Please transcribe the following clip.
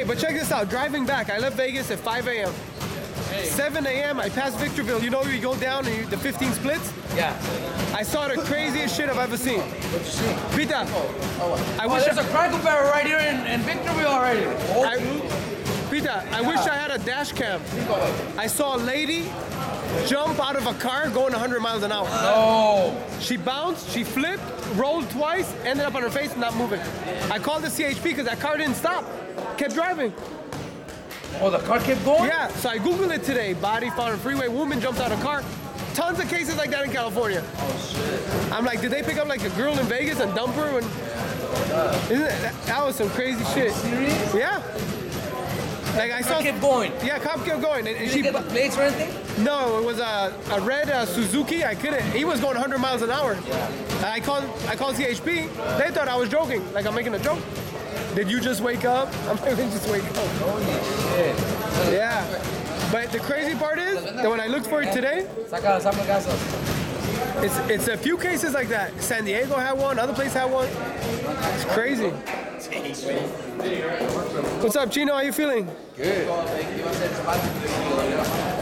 but check this out. Driving back, I left Vegas at 5 a.m. 7 a.m. I passed Victorville. You know where you go down and the 15 splits? Yeah. I saw the craziest shit I've ever seen. What'd you see? Pita. There's a Cracker Barrel right here in Victorville already. Pita, I wish I had a dash cam. I saw a lady jump out of a car going 100 miles an hour. No. She bounced, she flipped, rolled twice, ended up on her face, not moving. I called the CHP because that car didn't stop. Kept driving. Oh, the car kept going? Yeah, so I Googled it today. Body found on freeway, woman jumps out of car. Tons of cases like that in California. Oh, shit. I'm like, did they pick up like a girl in Vegas and dump her? That was some crazy shit. Serious? Yeah. Like I saw. Kept going. Yeah, cop kept going. And Did you get the plates or anything? No, it was a red Suzuki. I couldn't. He was going 100 miles an hour. Yeah. And I called CHP. They thought I was joking, like I'm making a joke. Did you just wake up? I'm like, just wake up. Holy shit. Yeah. But the crazy part is that when I looked for it today, it's a few cases like that. San Diego had one, other place had one. It's crazy. What's up, Chino? How you feeling? Good.